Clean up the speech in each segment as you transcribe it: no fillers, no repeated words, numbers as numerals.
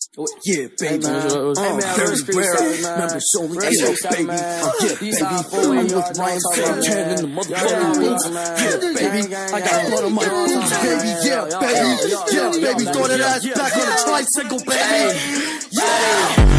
Yeah, baby. Very rare. Members only. Yeah, baby. Yeah, baby. I'm with Ryan Santan in the motherfucking boots. Yeah, baby. I got blood on my boots, baby. Yeah, baby. Yeah, baby. Throw that ass back on the tricycle, baby. Yeah.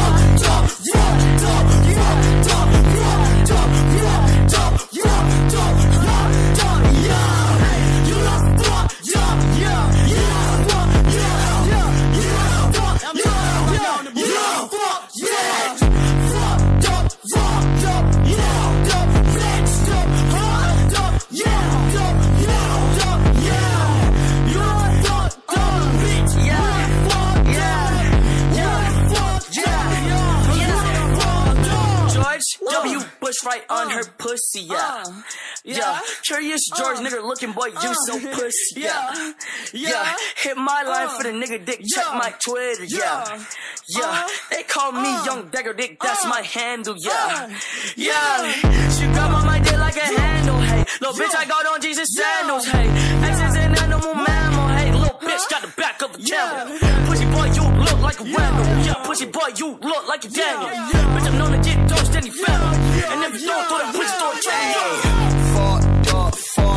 Right on her pussy, yeah. Curious George, nigga looking boy, you so pussy, yeah. Hit my line for the nigga dick, check my Twitter, yeah. They call me Young Dagger Dick, that's my handle, yeah. She grab on my dick like a handle, hey. Little bitch, I got on Jesus sandals, hey. X is an animal mammal, hey. Little bitch got the back of a camel. Pussy boy, you look like a Randall, yeah. Pussy boy, you look like a Daniel. Bitch, I'm known to get those steady family. And if you don't throw that pussy, throw a chain. Fucked up,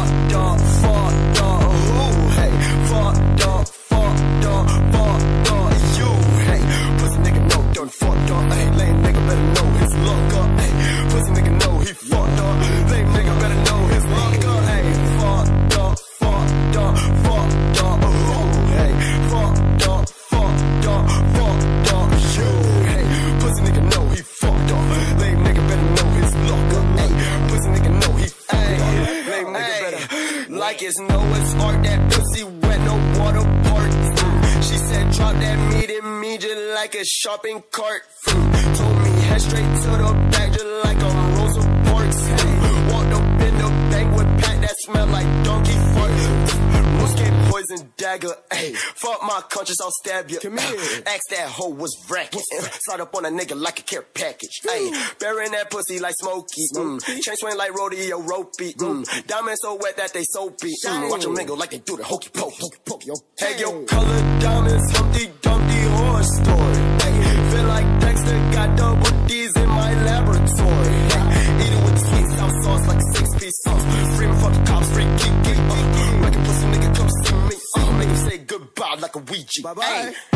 ooh, hey. Fucked up, you, hey. Pussy nigga know done fucked up, hey. Lame nigga better know his luck up, hey. Pussy nigga know he fucked up. Lame nigga better know his luck up, hey. Fucked up, ooh, hey. Fucked up, you, hey. Pussy nigga know he fucked up. Lame nigga better know his luck up. Pussy nigga know he fucked. Lame nigga better. Like it's Noah's Ark, that pussy wet, no water park. She said drop that meat immediate like a shopping cart. Told me head straight to the back just like I'm Rosa Parks. Walked up in the bank with pack that smell like donkey fart. Muscat poison dagger, ayy. Fuck my conscience, I'll stab you. Come here. Ask that hoe was racket. Slide up on a nigga like a care package. Ayy, burying that pussy like Smokey. Chain swing like rodeo ropey. Diamonds so wet that they soapy. Watch them mingle like they do the hokey pokey. Hey, yo, color diamonds, Humpty Dumpty horror story. Ay, feel like Dexter got double D's in my laboratory. Eat it with the sweet south sauce like a 6-piece sauce. Screaming fuck the cops, free geek. Make a pussy nigga come see me. Make him say goodbye like a Ouija. Bye-bye.